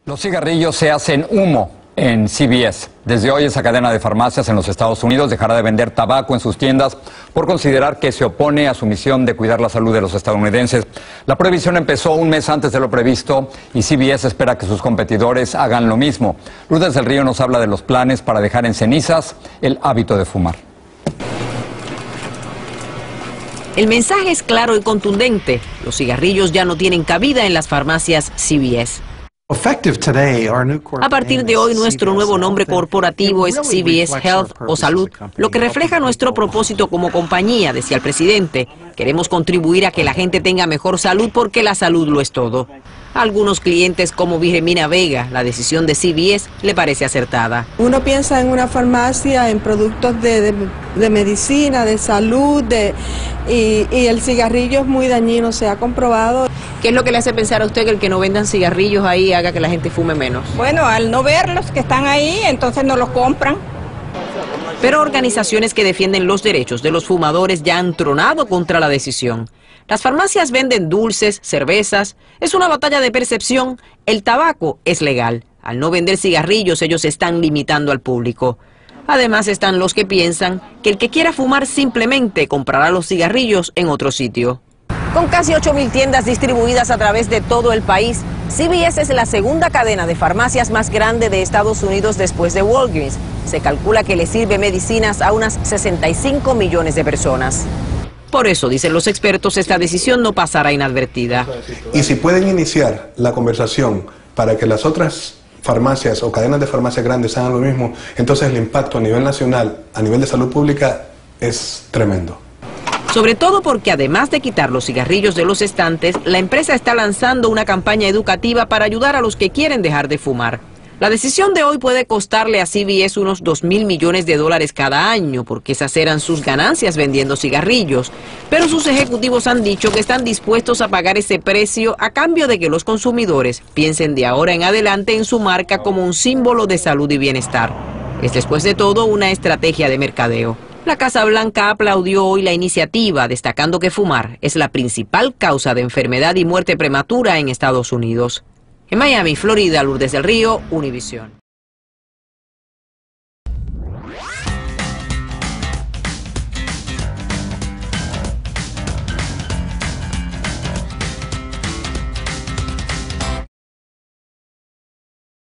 Los cigarrillos se hacen humo en CVS. Desde hoy esa cadena de farmacias en los Estados Unidos dejará de vender tabaco en sus tiendas por considerar que se opone a su misión de cuidar la salud de los estadounidenses. La prohibición empezó un mes antes de lo previsto y CVS espera que sus competidores hagan lo mismo. Lourdes del Río nos habla de los planes para dejar en cenizas el hábito de fumar. El mensaje es claro y contundente. Los cigarrillos ya no tienen cabida en las farmacias CVS. A partir de hoy, nuestro nuevo nombre corporativo es CVS Health o Salud, lo que refleja nuestro propósito como compañía, decía el presidente. Queremos contribuir a que la gente tenga mejor salud porque la salud lo es todo. A algunos clientes como Viremina Vega, la decisión de CVS le parece acertada. Uno piensa en una farmacia, en productos de medicina, de salud, y el cigarrillo es muy dañino, se ha comprobado. ¿Qué es lo que le hace pensar a usted que el que no vendan cigarrillos ahí haga que la gente fume menos? Bueno, al no verlos que están ahí, entonces no los compran. Pero organizaciones que defienden los derechos de los fumadores ya han tronado contra la decisión. Las farmacias venden dulces, cervezas. Es una batalla de percepción. El tabaco es legal. Al no vender cigarrillos, ellos están limitando al público. Además están los que piensan que el que quiera fumar simplemente comprará los cigarrillos en otro sitio. Con casi 8.000 tiendas distribuidas a través de todo el país, CVS es la segunda cadena de farmacias más grande de Estados Unidos después de Walgreens. Se calcula que le sirve medicinas a unas 65 millones de personas. Por eso, dicen los expertos, esta decisión no pasará inadvertida. Y si pueden iniciar la conversación para que las otras farmacias o cadenas de farmacias grandes hagan lo mismo, entonces el impacto a nivel nacional, a nivel de salud pública, es tremendo. Sobre todo porque además de quitar los cigarrillos de los estantes, la empresa está lanzando una campaña educativa para ayudar a los que quieren dejar de fumar. La decisión de hoy puede costarle a CVS unos $2.000 millones cada año, porque esas eran sus ganancias vendiendo cigarrillos. Pero sus ejecutivos han dicho que están dispuestos a pagar ese precio a cambio de que los consumidores piensen de ahora en adelante en su marca como un símbolo de salud y bienestar. Es después de todo una estrategia de mercadeo. La Casa Blanca aplaudió hoy la iniciativa, destacando que fumar es la principal causa de enfermedad y muerte prematura en Estados Unidos. En Miami, Florida, Lourdes del Río, Univisión.